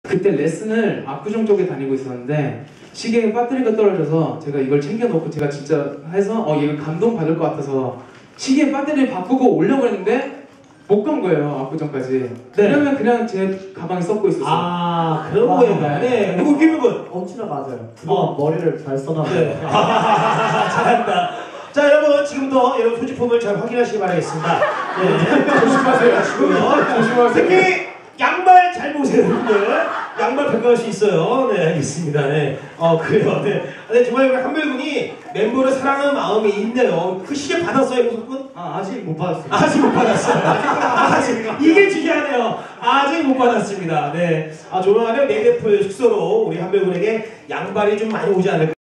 그때 레슨을 압구정 쪽에 다니고 있었는데 시계에 배터리가 떨어져서 제가 이걸 챙겨놓고 제가 진짜 해서 얘가 감동받을 것 같아서 시계에 배터리를 바꾸고 오려고 했는데 못 간 거예요, 압구정까지. 네. 그러면 그냥 제 가방에 썩고 있었어요. 아, 그런 거였나요? 네. 누구 김민군? 엄청나 맞아요. 그동안 머리를 잘 써놨어요. 네. 잘한다. 자, 여러분 지금부터 여러분 소지품을 잘 확인하시기 바라겠습니다. 네. 조심하세요. 조심하세요. 특히 양말 잘 보세요, 여러분들. 양말 변경할 수 있어요. 네, 알겠습니다. 네. 그래요. 네. 네, 정말 우리 한별군이 멤버를 사랑하는 마음이 있네요. 그 시계 받았어요, 무석군? 아직 못 받았어요. 아직 못 받았어요. 아직. 이게 중요하네요. 아직 못 받았습니다. 네. 조만간에 메데프 숙소로 우리 한별군에게 양발이 좀 많이 오지 않을까.